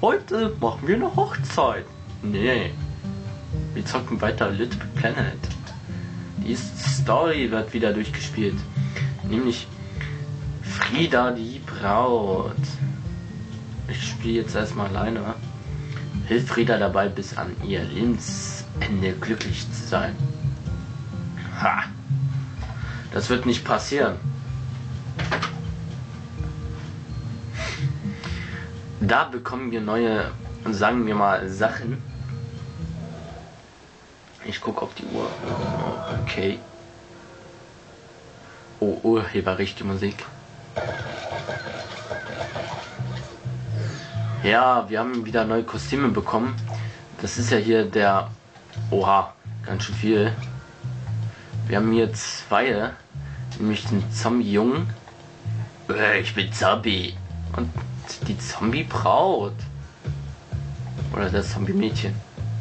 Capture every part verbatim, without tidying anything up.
Heute machen wir eine Hochzeit. Nee. Wir zocken weiter Little Big Planet. Die Story wird wieder durchgespielt. Nämlich Frida die Braut. Ich spiele jetzt erstmal alleine. Hilft Frida dabei, bis an ihr Lebensende glücklich zu sein. Ha! Das wird nicht passieren. Da bekommen wir neue, sagen wir mal, Sachen. Ich gucke auf die Uhr. Okay. Oh, Urheberrecht, die Musik. Ja, wir haben wieder neue Kostüme bekommen. Das ist ja hier der... Oha, ganz schön viel. Wir haben hier zwei. Nämlich den Zombie-Jungen. Äh, ich bin Zombie. Und die Zombie-Braut. Oder das Zombie-Mädchen.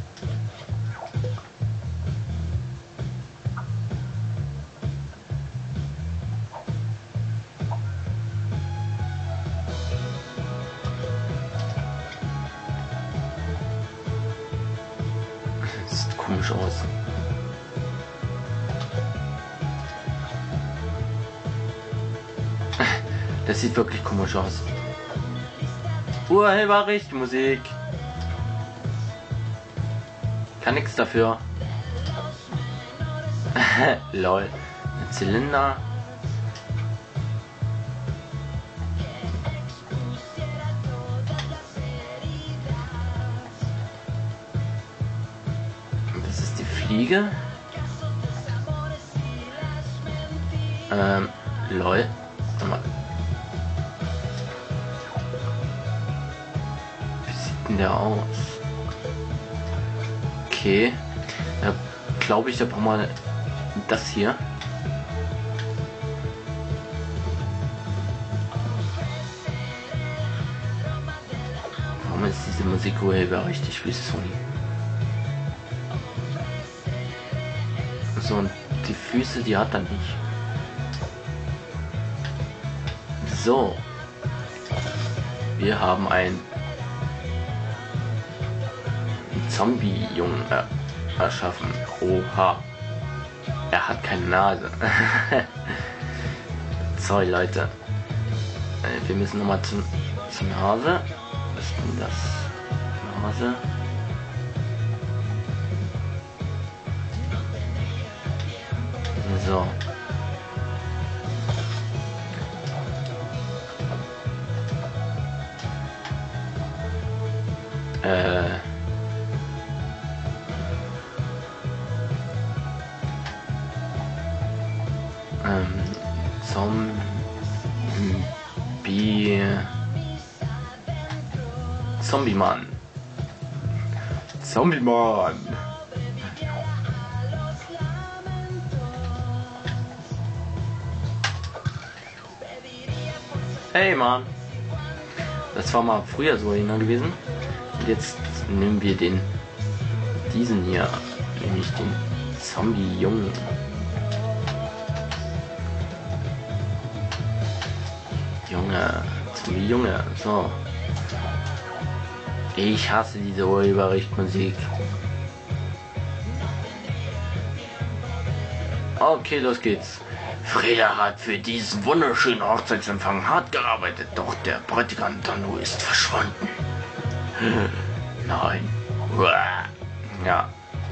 Das sieht komisch aus. Das sieht wirklich komisch aus. Urheberrecht, Musik. Kann nichts dafür. Lol. Ein Zylinder. Das ist die Fliege. Ähm, lol. Mal. Der aus. Okay. Da glaube ich, da brauchen wir das hier. Warum ist diese Musik urheberrecht? Ich weiß es nicht. So, und die Füße, die hat er nicht. So. Wir haben ein Zombie-Jungen äh, erschaffen. Oha. Er hat keine Nase. Sorry, Leute. Äh, wir müssen nochmal zum, zur Nase. Was ist denn das? Nase. So. Äh. Ähm, Zombie... Zombie-Mann. Zombie-Mann. Hey, Mann. Das war mal früher so gewesen. Und jetzt nehmen wir den... diesen hier. Nämlich den Zombie-Jungen. Junge, Zombie Junge, so. Ich hasse diese Urheberrecht-Musik. Okay, los geht's. Frida hat für diesen wunderschönen Hochzeitsempfang hart gearbeitet, doch der Bräutigam Tanu ist verschwunden. Nein. Ja.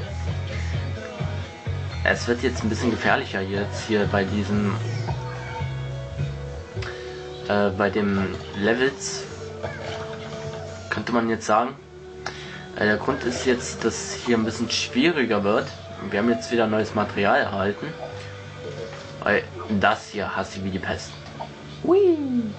Es wird jetzt ein bisschen gefährlicher jetzt hier bei diesem Äh, bei dem Levels, könnte man jetzt sagen. Äh, der Grund ist jetzt, dass hier ein bisschen schwieriger wird. Wir haben jetzt wieder neues Material erhalten. Weil das hier hasse ich wie die Pest. Hui.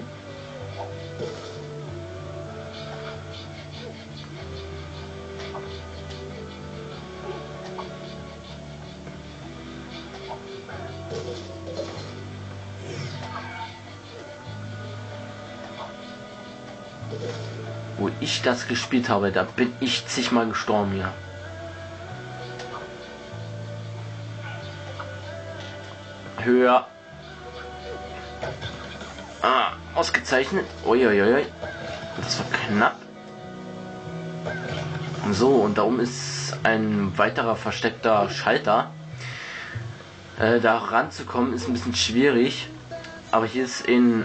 Wo ich das gespielt habe, da bin ich zigmal gestorben hier. Höher. Ah, ausgezeichnet. Uiuiui. Das war knapp. So, und da oben ist ein weiterer versteckter Schalter. Äh, da ranzukommen ist ein bisschen schwierig. Aber hier ist ein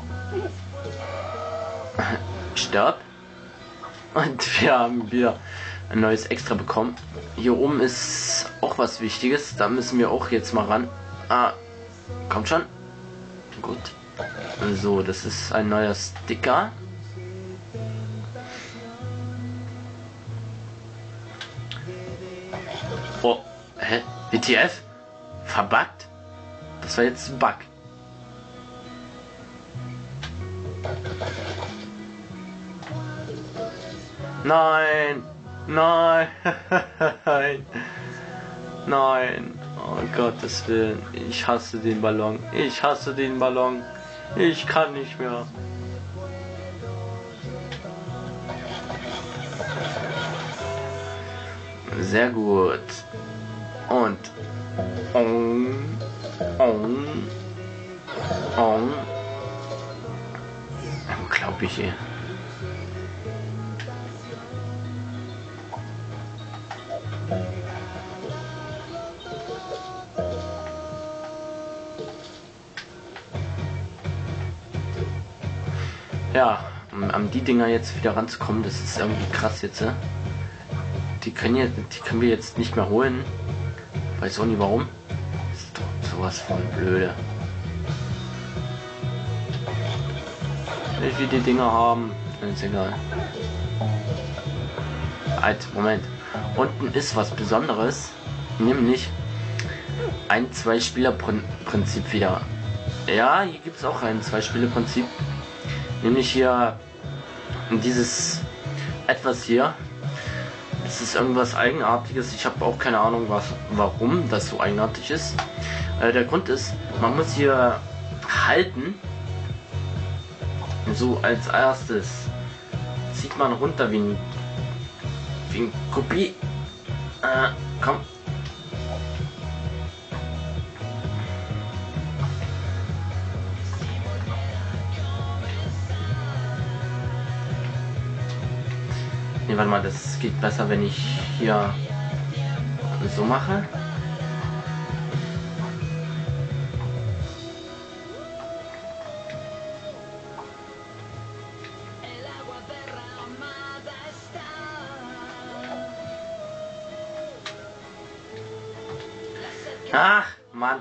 Stirb. Und wir haben wieder ein neues Extra bekommen. Hier oben ist auch was Wichtiges. Da müssen wir auch jetzt mal ran. Ah, kommt schon. Gut. So, das ist ein neuer Sticker. Oh, hä? W T F? Verbuggt? Das war jetzt ein Bug. Nein! Nein! Nein! Oh Gottes Willen, ich hasse den Ballon. Ich hasse den Ballon. Ich kann nicht mehr. Sehr gut. Und on, on, on. Unglaublich, ey. Ja, um an die Dinger jetzt wieder ranzukommen, das ist irgendwie krass jetzt. Ja? Die können, jetzt, die können wir jetzt nicht mehr holen. Weiß auch nicht warum. Das ist doch sowas von blöde. Wie wir die Dinger haben, ist egal. Halt, Moment. Unten ist was Besonderes. Nämlich ein Zwei-Spieler-Prinzip wieder. Ja, hier gibt es auch ein Zwei-Spieler-Prinzip. Nämlich hier dieses etwas hier. Das ist irgendwas Eigenartiges. Ich habe auch keine Ahnung, was, warum das so eigenartig ist. Äh, der Grund ist, man muss hier halten. So als erstes zieht man runter wie ein, wie ein Kopie. Äh, komm. Ne, warte mal, das geht besser, wenn ich hier so mache. Ach, Mann.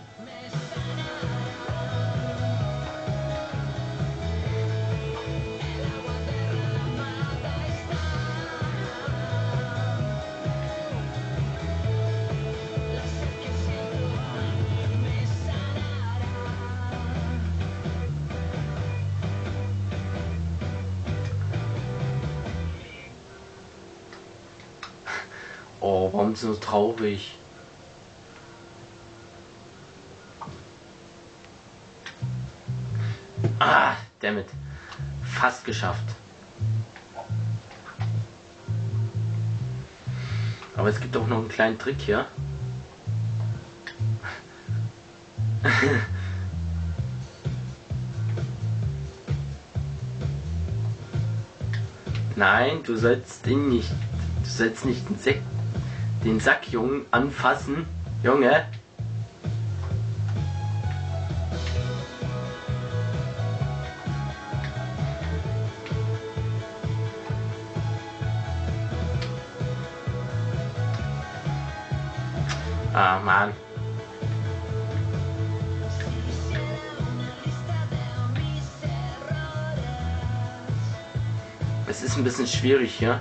Oh, warum so traurig? Ah, dammit. Fast geschafft. Aber es gibt auch noch einen kleinen Trick hier. Nein, du sollst ihn nicht. Du sollst nicht den, Sack, den Sackjungen anfassen. Junge. Ah, Mann. Es ist ein bisschen schwierig hier.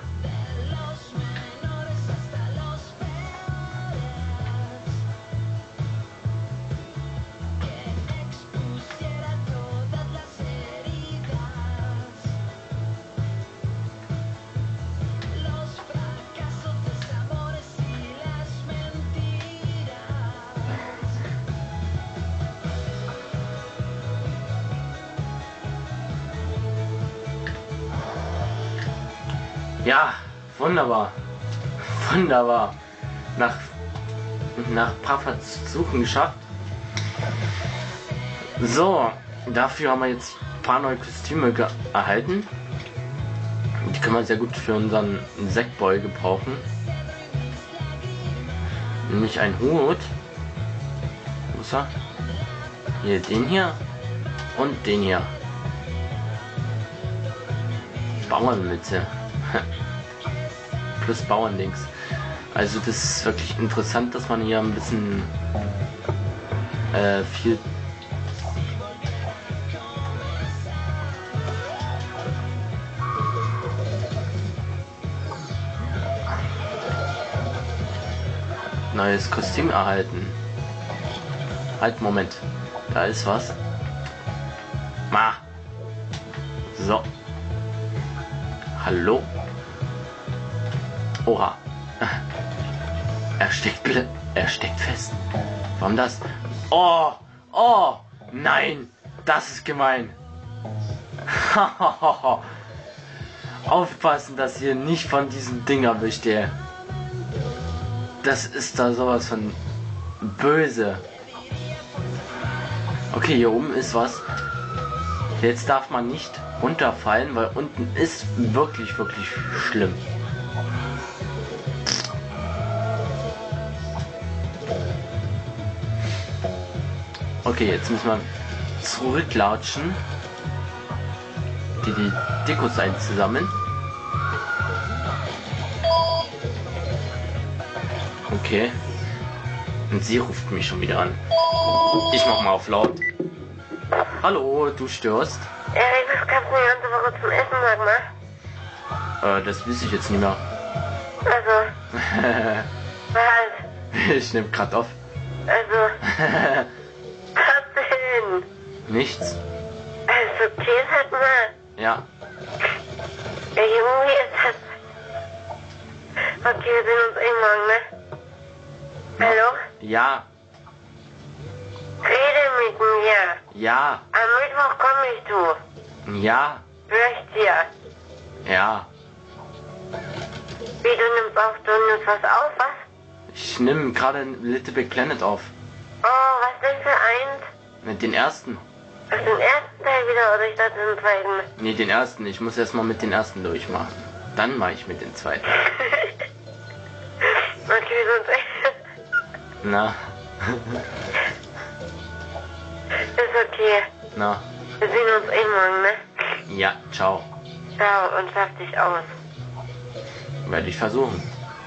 Ja, wunderbar. Wunderbar. Nach, nach ein paar Versuchen geschafft. So, dafür haben wir jetzt ein paar neue Kostüme erhalten. Die können wir sehr gut für unseren Sackboy gebrauchen. Nämlich ein Hut. Wo ist er? Hier, den hier. Und den hier. Bauernmütze. Plus Bauernlinks. Also das ist wirklich interessant, dass man hier ein bisschen äh, viel neues Kostüm erhalten. Halt, Moment. Da ist was. Ma. So. Hallo. Oha. Er steckt bitte. Er steckt fest. Warum das? Oh. Oh. Nein. Das ist gemein. Aufpassen, dass ihr nicht von diesem Ding erwischt, ihr. Das ist da sowas von böse. Okay, hier oben ist was. Jetzt darf man nicht runterfallen, weil unten ist wirklich, wirklich schlimm. Okay, jetzt müssen wir zurücklatschen. Die, die Dekos einzusammeln. Okay. Und sie ruft mich schon wieder an. Ich mach mal auf laut. Hallo, du störst? Ja, ich was gab's eine ganze Woche zum Essen, sag mal. Äh, das weiß ich jetzt nicht mehr. Also. Was? Ich nehm grad auf. Also. Was denn? Nichts. Also, okay, sag mal. Ja. Ja, irgendwie ist das. Okay, wir sehen uns eh morgen, ne? Hallo? Ja. Rede mit mir. Ja. Am Mittwoch komme ich zu. Ja. Möchte ja. Ja. Wie, du nimmst auf, du nimmst was auf, was? Ich nehme gerade Little Big Planet auf. Oh, was denn für eins? Mit den ersten. Ach, den ersten Teil wieder, oder ich dachte den zweiten? Nee, den ersten. Ich muss erstmal mit den ersten durchmachen. Dann mache ich mit den zweiten. Okay, sonst echt. Na. Ist okay. Na. Wir sehen uns eh morgen, ne? Ja, ciao. Ciao und schaff dich aus. Werde ich versuchen.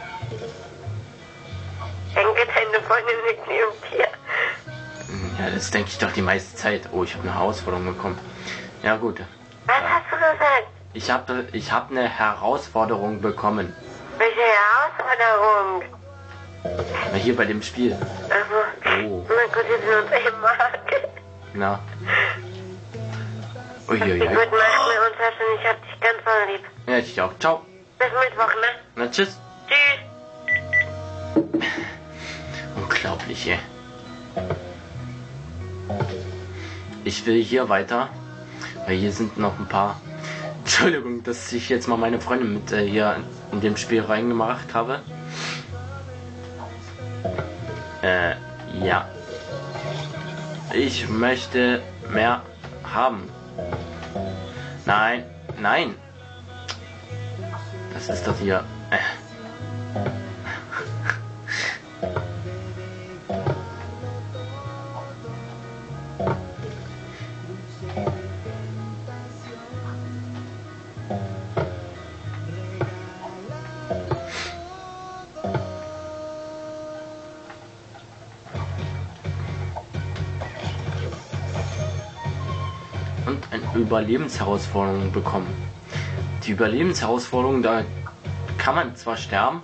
Denke, deine Freundin liegt neben dir. Ja, das denke ich doch die meiste Zeit. Oh, ich habe eine Herausforderung bekommen. Ja, gut. Was hast du gesagt? Ich habe ich hab eine Herausforderung bekommen. Welche Herausforderung? Na, hier bei dem Spiel. Also, Oh. na gut, wir sind uns eh morgen. Na. Die Uiuiui. gute Nacht, mir und Taschen, ich hab dich ganz voll lieb. Ja, ich auch. Ciao. Bis Mittwoch, ne? Na, tschüss. Tschüss. Unglaublich, ey. Ich will hier weiter, weil hier sind noch ein paar. Entschuldigung, dass ich jetzt mal meine Freundin mit äh, hier in dem Spiel reingemacht habe. Äh, ja. Ich möchte mehr haben. Nein, nein. Das ist das hier. Äh. Und eine Überlebensherausforderung bekommen. Die Überlebensherausforderung, da kann man zwar sterben,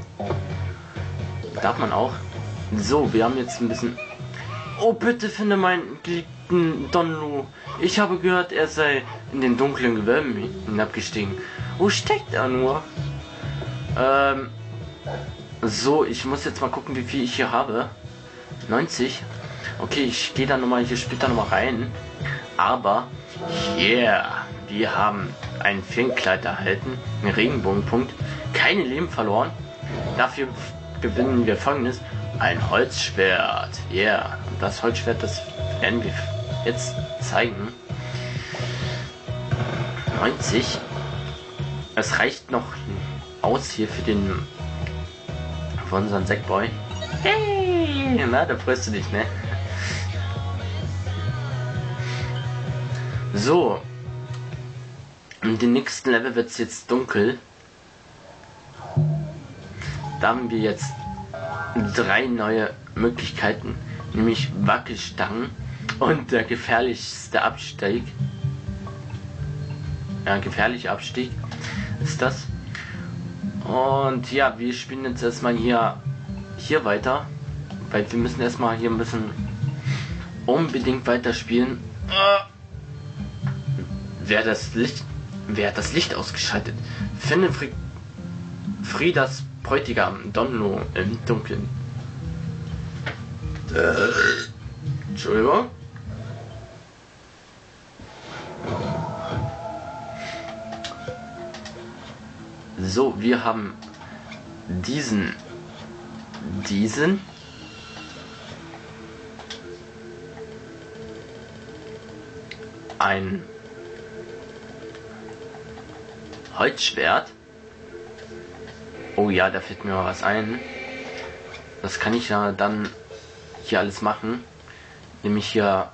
darf man auch. So, wir haben jetzt ein bisschen. Oh, bitte finde meinen geliebten Donlu. Ich habe gehört, er sei in den dunklen Gewölben hinabgestiegen. Wo steckt er nur? Ähm. So, ich muss jetzt mal gucken, wie viel ich hier habe. neunzig. Okay, ich gehe dann nochmal hier später nochmal rein. Aber, yeah, wir haben ein Feenkleid erhalten, einen Regenbogenpunkt, keine Leben verloren. Dafür gewinnen wir folgendes: ein Holzschwert. Yeah, und das Holzschwert, das werden wir jetzt zeigen. neunzig. Es reicht noch aus hier für den für unseren Sackboy. Hey, na, da freust du dich, ne? So. In dem nächsten Level wird es jetzt dunkel. Da haben wir jetzt drei neue Möglichkeiten, nämlich Wackelstangen und der gefährlichste Abstieg. Ja, gefährlicher Abstieg ist das. Und ja, wir spielen jetzt erstmal hier hier weiter, weil wir müssen erstmal hier ein bisschen unbedingt weiterspielen. Wer das Licht, wer hat das Licht ausgeschaltet? Finde Fri Friedas Bräutigam Donno im Dunkeln. Äh, Entschuldigung. So, wir haben diesen, diesen, ein Holzschwert. Oh ja, da fällt mir mal was ein. Das kann ich ja dann hier alles machen. Nämlich hier,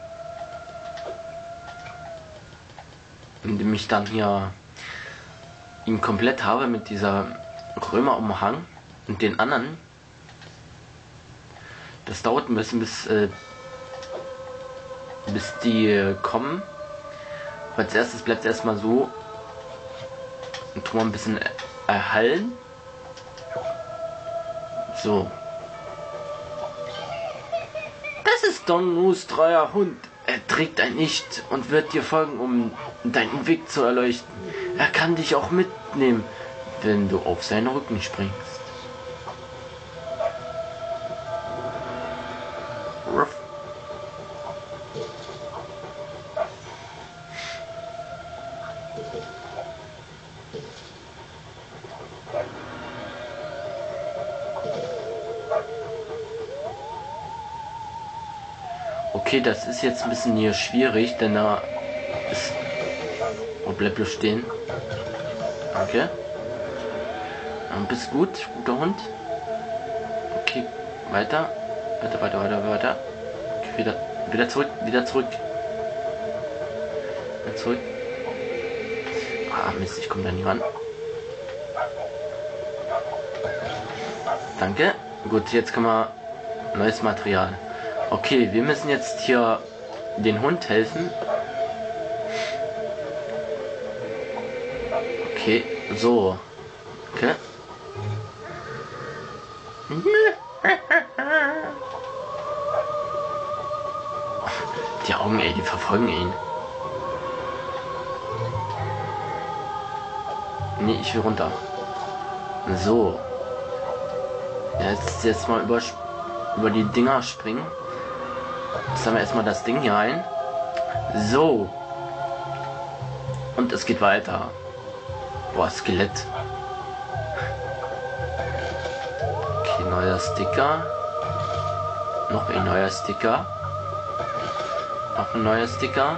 indem ich dann hier ihn komplett habe mit dieser Römerumhang und den anderen. Das dauert ein bisschen, bis, äh, bis die äh, kommen. Aber als erstes bleibt es erstmal so und tun wir ein bisschen erhallen. So. Das ist Donnus treuer Hund. Er trägt ein Licht und wird dir folgen, um deinen Weg zu erleuchten. Er kann dich auch mitnehmen, wenn du auf seinen Rücken springst. Ruff. Okay, das ist jetzt ein bisschen hier schwierig, denn da ist... Oh, bleib bloß stehen. Danke. Und bist gut, guter Hund. Okay, weiter. Weiter, weiter, weiter, weiter. Okay, wieder, wieder zurück, wieder zurück. Wieder zurück. Ah, Mist, ich komme da nicht ran. Danke. Gut, jetzt können wir neues Material. Okay, wir müssen jetzt hier den Hund helfen. Okay, so. Okay. Die Augen, ey, die verfolgen ihn. Nee, ich will runter. So. Jetzt, jetzt mal über, über die Dinger springen. Jetzt haben wir erstmal das Ding hier ein. So. Und es geht weiter. Boah, Skelett. Okay, neuer Sticker. Noch ein neuer Sticker. Noch ein neuer Sticker.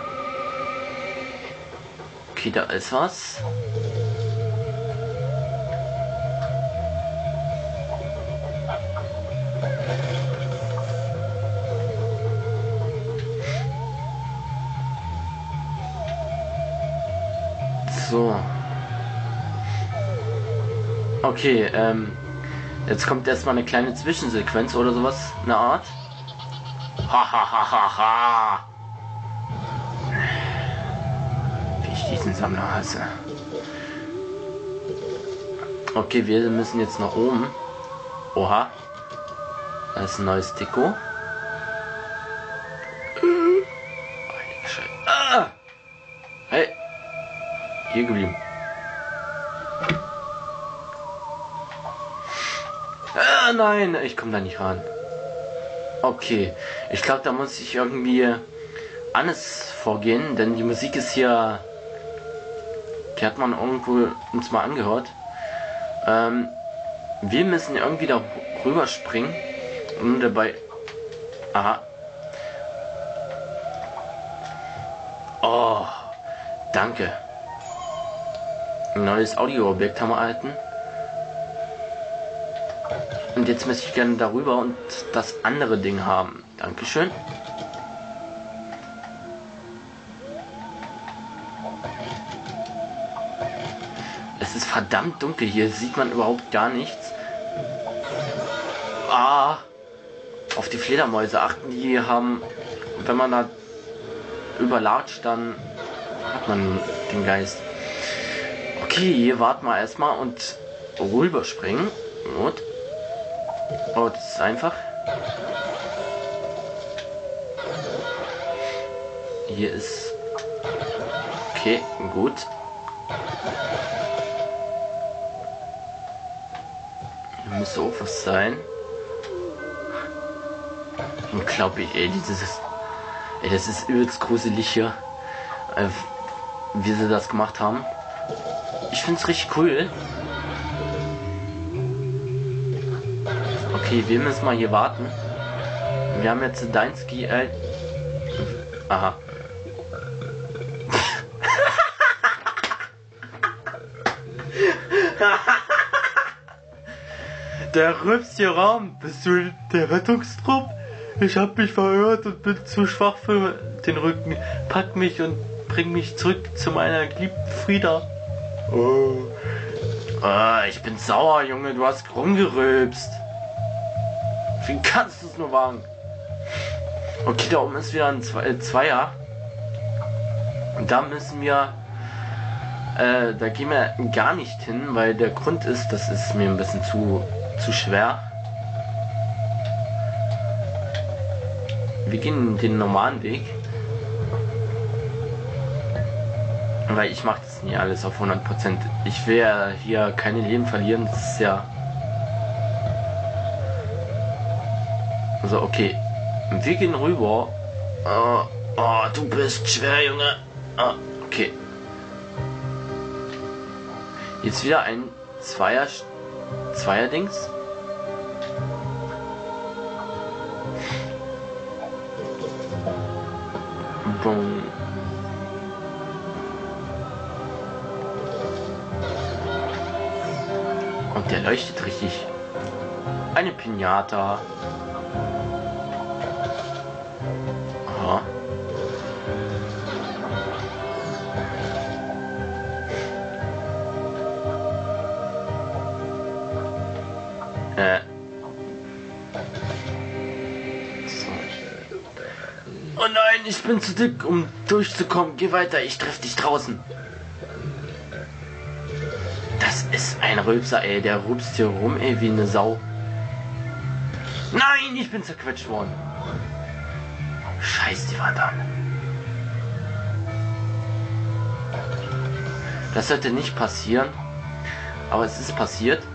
Okay, da ist was. So. Okay, ähm, jetzt kommt erstmal eine kleine Zwischensequenz oder sowas, eine Art. Ha ha ha ha ha. Wie ich diesen Sammler hasse. Okay, wir müssen jetzt nach oben. Oha. Da ist ein neues Deko. Ah! Hey! Hier geblieben. Ah, nein, ich komme da nicht ran. Okay, ich glaube, da muss ich irgendwie anders vorgehen, denn die Musik ist hier, die hat man irgendwo uns mal angehört. Ähm, wir müssen irgendwie da rüber springen und dabei... Aha. Oh, danke. Ein neues Audioobjekt haben wir erhalten. Und jetzt möchte ich gerne darüber und das andere Ding haben. Dankeschön. Es ist verdammt dunkel hier, sieht man überhaupt gar nichts. Ah, auf die Fledermäuse achten, die haben, wenn man da überlatscht, dann hat man den Geist. Okay, hier warten wir erstmal und rüberspringen. Gut. Oh, das ist einfach. Hier ist... Okay, gut. Hier müsste auch was sein. Unglaublich, ey, dieses... Ey, das ist übelst gruselig hier. Äh, wie sie das gemacht haben. Ich find's richtig cool. Okay, wir müssen mal hier warten. Wir haben jetzt Deinsky, äh... Aha. Der rülpst hier Raum. Bist du der Rettungstrupp? Ich hab mich verirrt und bin zu schwach für den Rücken. Pack mich und bring mich zurück zu meiner geliebten Frieda. Oh. Ah, ich bin sauer, Junge. Du hast rumgerülpst. Wie kannst du es nur wagen? Okay, da oben ist wieder ein Zwe äh, Zweier. Und da müssen wir... Äh, da gehen wir gar nicht hin, weil der Grund ist, das ist mir ein bisschen zu, zu schwer. Wir gehen den normalen Weg. Weil ich mache das nie alles auf hundert Prozent. Ich will ja hier keine Leben verlieren. Das ist ja... Also okay. Wir gehen rüber. Oh, oh, du bist schwer, Junge. Oh, okay. Jetzt wieder ein Zweier... Zweierdings. Boom. Und der leuchtet richtig. Eine Pinata. Aha. Äh. So. Oh nein, ich bin zu dick, um durchzukommen. Geh weiter, ich treffe dich draußen. Das ist ein Rülpser, ey. Der rülpst hier rum, ey, wie eine Sau. Nein, ich bin zerquetscht worden. Scheiß die Wand an. Das sollte nicht passieren. Aber es ist passiert.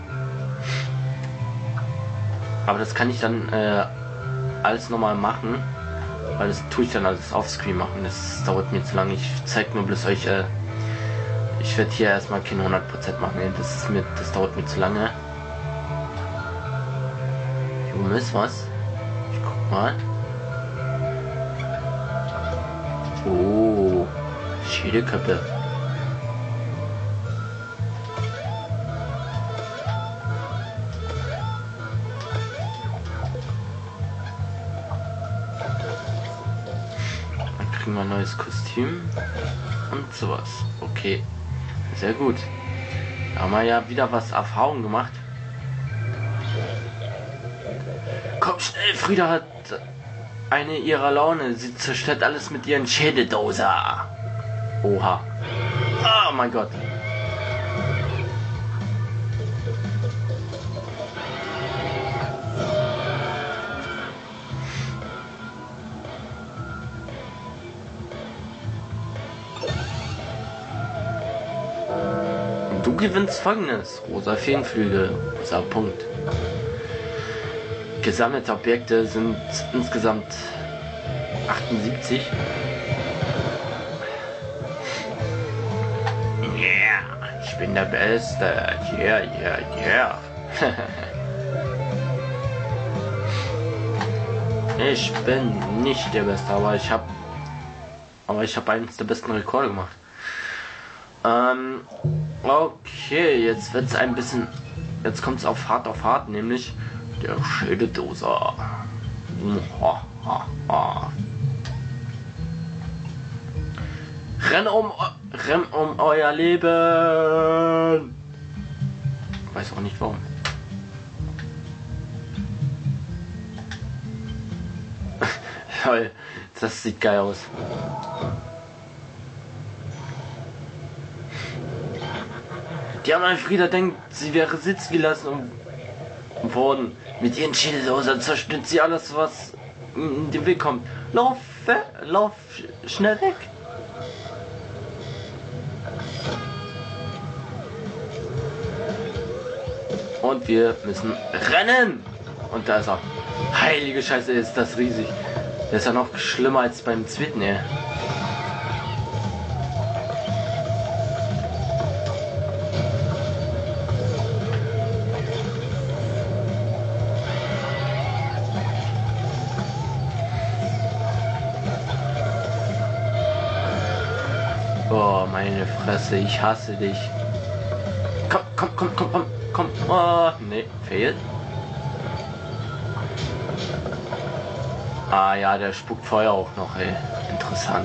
Aber das kann ich dann äh, alles nochmal machen. Weil das tue ich dann alles offscreen machen. Das dauert mir zu lange. Ich zeige nur bloß euch... Äh, ich werde hier erstmal kein hundert Prozent machen. Das, ist mir, das dauert mir zu lange. Hier oben ist was. Ich guck mal. Oh, Schädelköppe. Dann kriegen wir ein neues Kostüm und sowas. Okay, sehr gut. Da haben wir ja wieder was Erfahrung gemacht. Komm schnell, Frieda hat eine ihrer Laune. Sie zerstört alles mit ihren Schädeldoser. Oha. Oh mein Gott. Du gewinnst folgendes. Rosa Feenflügel. Rosa Punkt. Gesammelte Objekte sind insgesamt achtundsiebzig. Yeah, ich bin der Beste. Yeah, yeah, yeah. Ich bin nicht der Beste, aber ich habe aber ich habe eines der besten Rekorde gemacht. Ähm, Okay, jetzt wird es ein bisschen... Jetzt kommt es auf hart auf hart, nämlich der Schildedoser. Ha, ha, ha. Renn um, renn um euer Leben. Weiß auch nicht warum. Das sieht geil aus. Die haben Frieda denkt, sie wäre sitzen gelassen worden. Mit ihren Schilddosern zerstört sie alles, was in den Weg kommt. Lauf, lauf schnell weg. Und wir müssen rennen. Und da ist er. Heilige Scheiße, ist das riesig. Das ist ja noch schlimmer als beim zweiten, ey. Oh, meine Fresse, ich hasse dich. Komm, komm, komm, komm, komm, komm. Oh, nee, fehlt. Ah ja, der spuckt Feuer auch noch, ey. Interessant.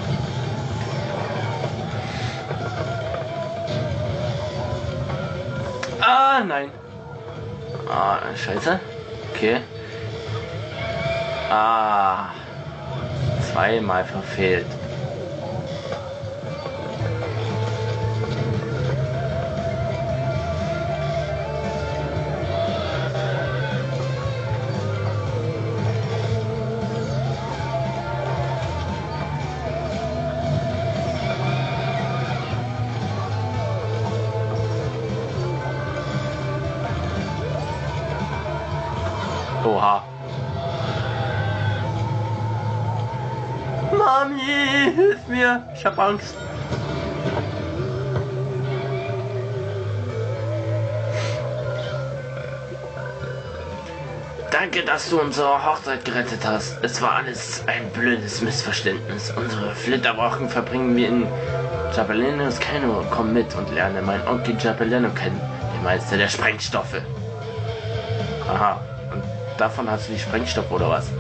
Ah, nein. Ah, scheiße. Okay. Ah. Zweimal verfehlt. Oha. Mami, hilf mir. Ich hab Angst. Danke, dass du unsere Hochzeit gerettet hast. Es war alles ein blödes Missverständnis. Unsere Flitterwochen verbringen wir in Japellenos Kano. Komm mit und lerne meinen Onkel Japelleno kennen, den Meister der Sprengstoffe. Aha. Davon hast du die Sprengstoff oder was?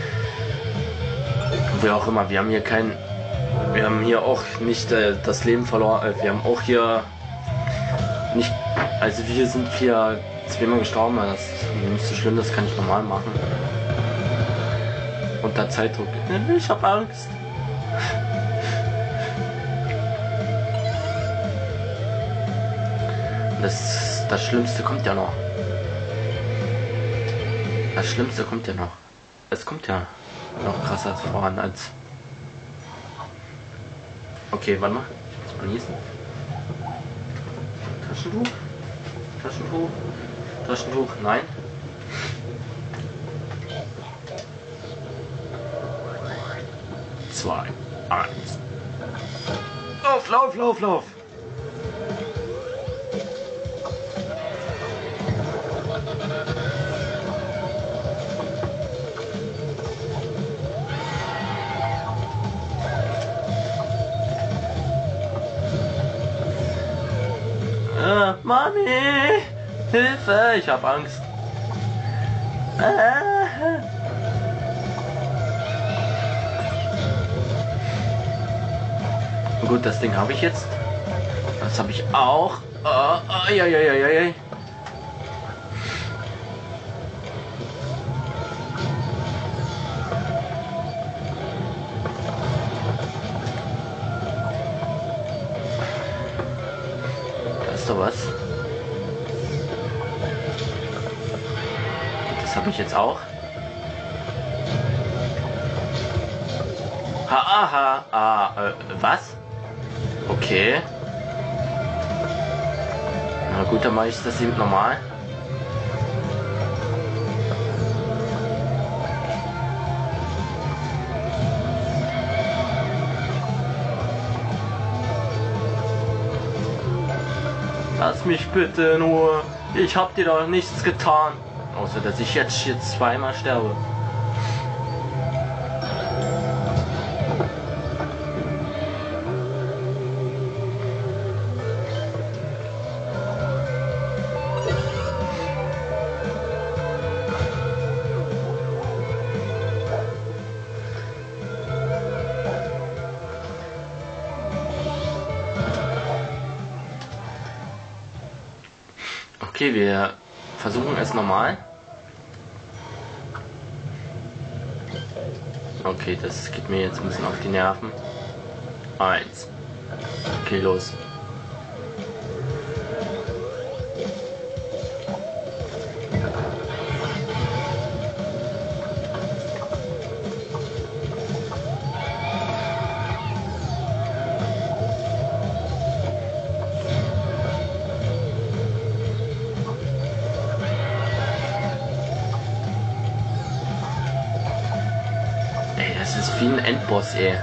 Wie auch immer, wir haben hier kein... Wir haben hier auch nicht äh, das Leben verloren. Äh, wir haben auch hier nicht... Also wir sind hier zweimal gestorben. Das ist nicht so schlimm, das kann ich normal machen. Unter Zeitdruck. Ich hab Angst. Das, das Schlimmste kommt ja noch. Das Schlimmste kommt ja noch. Es kommt ja noch krasser voran als... Okay, warte mal. Ich muss mal niesen. Taschentuch? Taschentuch? Taschentuch? Nein. Zwei. Eins. Lauf, lauf, lauf, lauf! Äh, Mami! Hilfe! Ich hab Angst. Äh. Gut, das Ding habe ich jetzt. Das habe ich auch. Oh, oh, ja, ja, ja, ja, ja. Was? Das habe ich jetzt auch. Ha, aha, ah, äh, was? Okay. Na gut, dann mache ich das eben normal. Lass mich bitte nur. Ich hab dir doch nichts getan. Außer dass ich jetzt hier zweimal sterbe. Okay, wir versuchen es nochmal. Okay, das geht mir jetzt ein bisschen auf die Nerven. Eins. Okay, los. Ey, das ist wie ein Endboss, ey.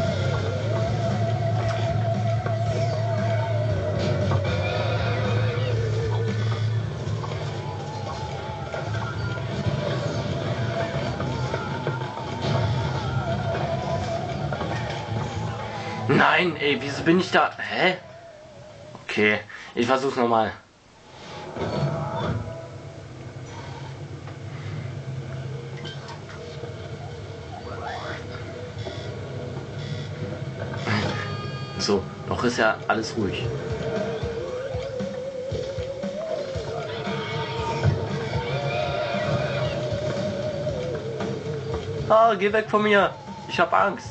Nein, ey, wieso bin ich da? Hä? Okay, ich versuch's nochmal. So, noch ist ja alles ruhig. Ah, geh weg von mir. Ich hab Angst.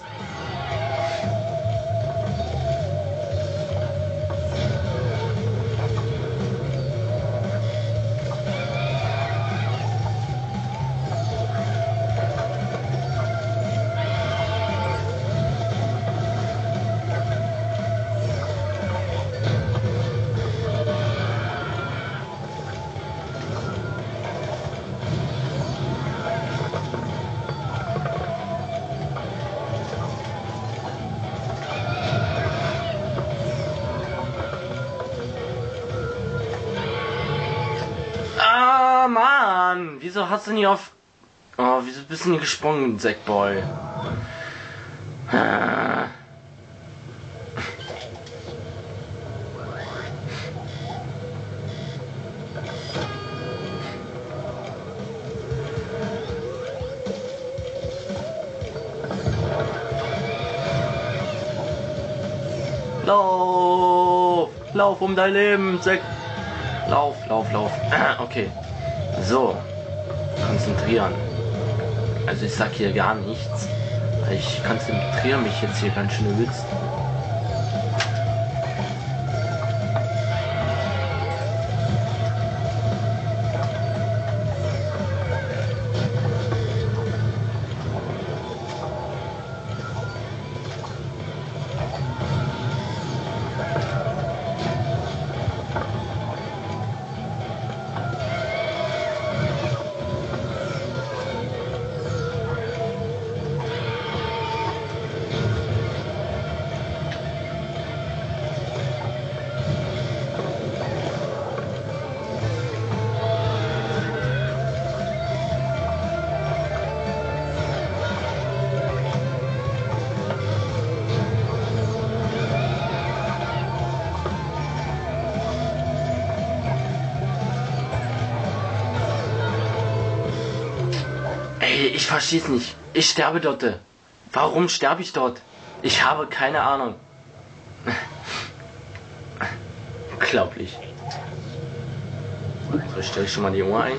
Ah, Mann! Wieso hast du nie auf... Oh, wieso bist du nie gesprungen, Sackboy? Ah. Lauf! Lauf um dein Leben, Zack! Lauf, lauf, lauf. Okay. So. Konzentrieren. Also ich sag hier gar nichts. Ich konzentriere mich jetzt hier ganz schön übelst. Ey, ich versteh's nicht. Ich sterbe dort. Warum sterbe ich dort? Ich habe keine Ahnung. Unglaublich. So, ich stelle schon mal die Uhr ein.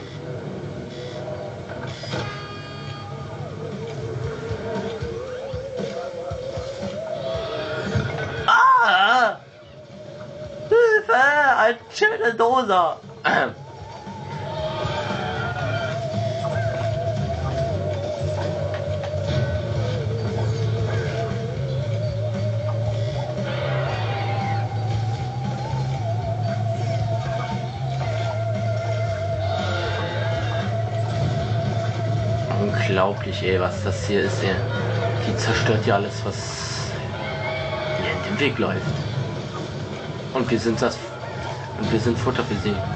Ah! Hilfe! Ein Schädeldoser! Unglaublich, ey, was das hier ist, ey. Die zerstört ja alles, was ihr in den Weg läuft. Und wir sind das. Und wir sind Futter für sie.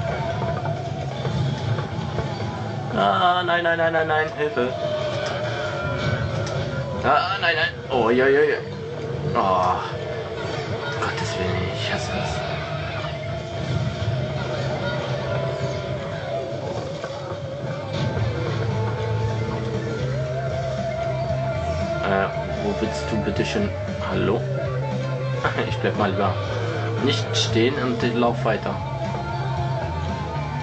Ah, nein, nein, nein, nein, nein, Hilfe. Ah, nein, nein. Oh, ja, ja, ja. Oh. Gottes Willen, ich hasse das. Äh, wo willst du bitte schön? Hallo? Ich bleib mal lieber nicht stehen und ich lauf weiter.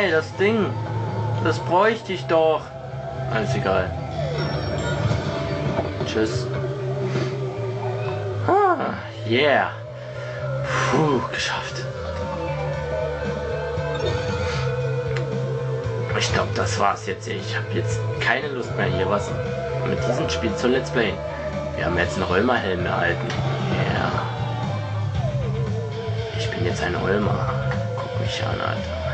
Ey, das Ding. Das bräuchte ich doch. Alles egal. Tschüss. Ah, yeah. Puh, geschafft. Ich glaube, das war's jetzt. Ich habe jetzt keine Lust mehr, hier was mit diesem Spiel zu Let's Play. Wir haben jetzt einen Römerhelm erhalten. Ja. Yeah. Ich bin jetzt ein Römer. Guck mich an, Alter.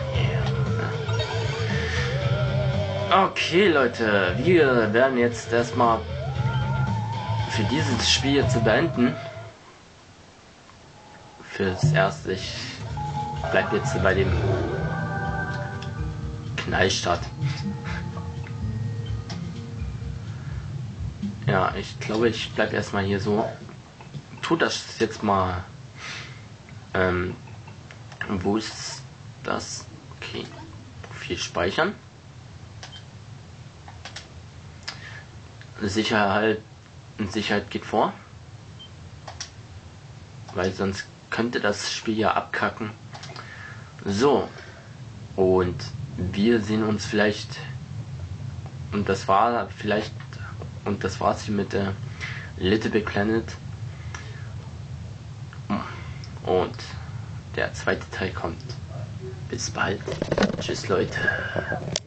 Yeah. Okay, Leute. Wir werden jetzt erstmal für dieses Spiel zu beenden. Fürs Erste. Ich bleib jetzt bei dem Knallstadt. Ja, ich glaube, ich bleib erstmal hier so. Tu das jetzt mal. Ähm, wo ist das? Okay. Profil speichern. Sicherheit, Sicherheit geht vor. Weil sonst könnte das Spiel ja abkacken. So. Und wir sehen uns vielleicht. Und das war vielleicht. Und das war's hier mit der Little Big Planet. Und der zweite Teil kommt. Bis bald. Tschüss, Leute.